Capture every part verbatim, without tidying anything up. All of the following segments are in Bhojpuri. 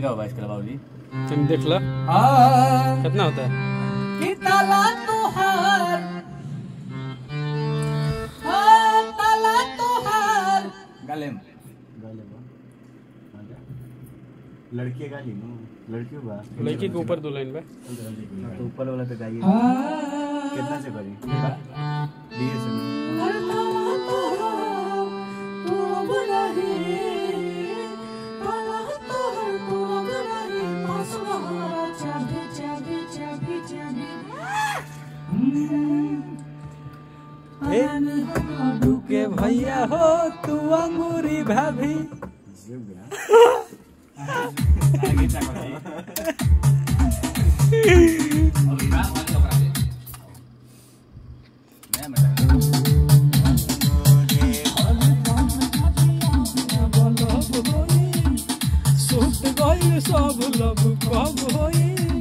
क्या होगा इसके बाबूजी? तुम देख लो कितना होता है। कि ताला तोहार हाँ ताला तोहार गाले गाले बा लड़की गाली नो लड़की बा लड़की के ऊपर दो लाइन बा तो ऊपर वाला पे गाइए कितना से करी दिए से के भैया हो तू अंगूरी भाभी सुत गई सब लब कब होई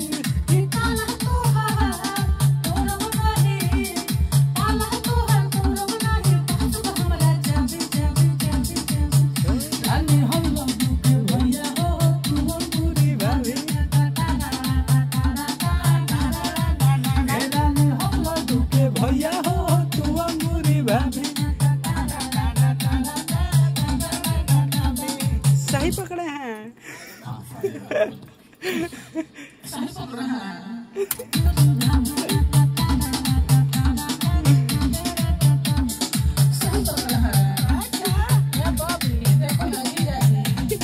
सही पकड़े हैं। सही पकड़े हैं। सही पकड़े हैं। ये बाबी देखो लगी जाएगी।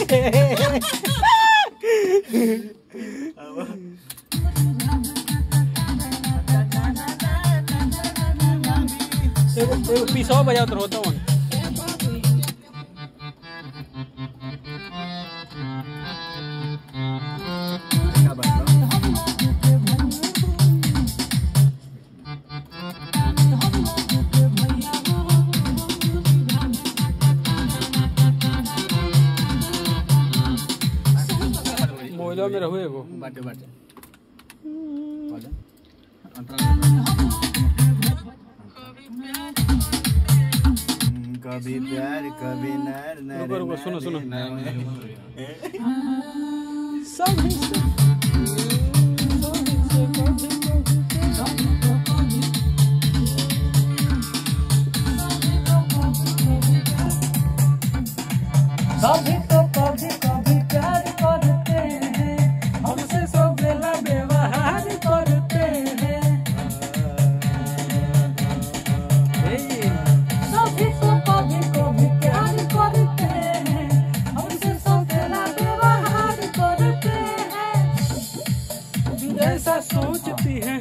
एगो एगो पीसवा बजाओ तो होता हूँ। मोहल्ला में रहो एगो बाटे बाटे कभी प्यार कभी नर नर रुको रुको सुनो सुनो सब सभी तो कभी कभी प्यार करते हैं हमसे सब बेला व्यवहार करते हैं सभी तो कभी कभी प्यार करते हैं हमसे सब बेला व्यवहार करते हैं जैसा सोचती है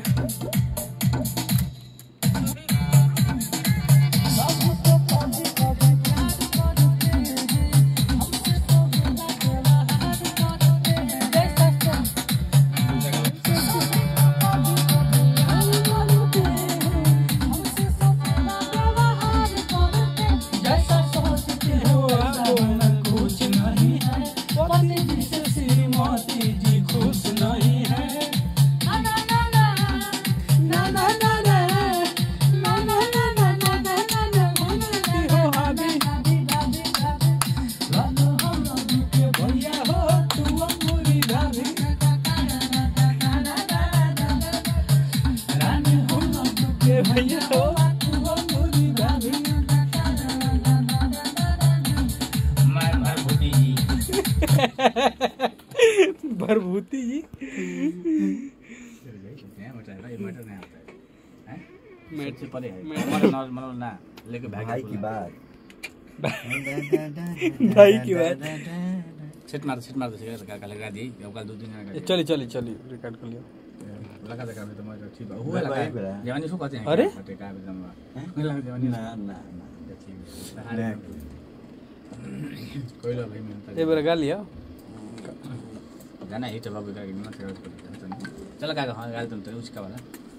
सभी तो कभी कभी प्यार करते हैं हमसे सब बेला व्यवहार करते हैं जैसा सोचती हो कुछ नहीं है पति जी से श्रीमती जी खुश नहीं है ना ना ना ना ना ना ना ना ना ना ना ना ना ना ना घूमती हो हाबी लालो हम लोग के भैया हो तू अंगूरी भाभी रानी हम लोग के भैया हो तू अंगूरी भाभी मैं भरभूति जी भरभूति जी मटर नहीं मटर नहीं आता है मैं से परे है हमारे नॉर्मल ना लेके भाई की बात भाई की बात सेट मार सेट मार दे का का लगा दी अब कल दो दिन लगा चली चली चली रिकॉर्ड कर लियो लगा दे का तो मैं ठीक हुआ लगा जवानी सो कहते हैं अरे बटे का एकदम नहीं लगा जवानी ना ना ना कोई लो भाई मैं ए बार गा लिया जाना ही तो बाबू का मत चल का हां गाल तुम तो उसका वाला